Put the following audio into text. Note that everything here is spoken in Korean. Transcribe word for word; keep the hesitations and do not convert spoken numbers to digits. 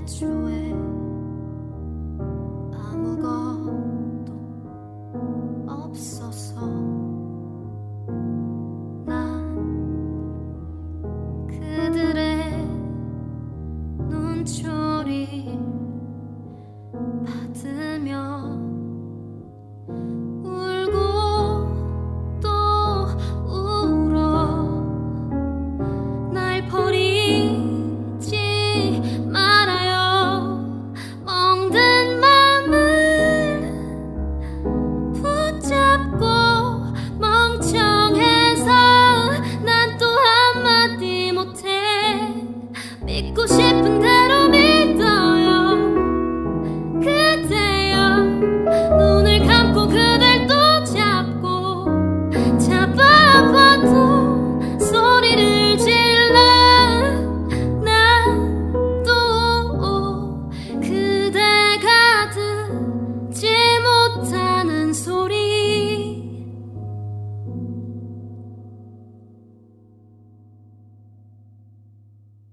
애초에 아무것도 없어서 난 그들의 눈초리 받으며 울고 또 울어. 날 버리지 말아요. 멍든 맘을 붙잡고 멍청해서 난 또 한마디 못해. 믿고 싶은데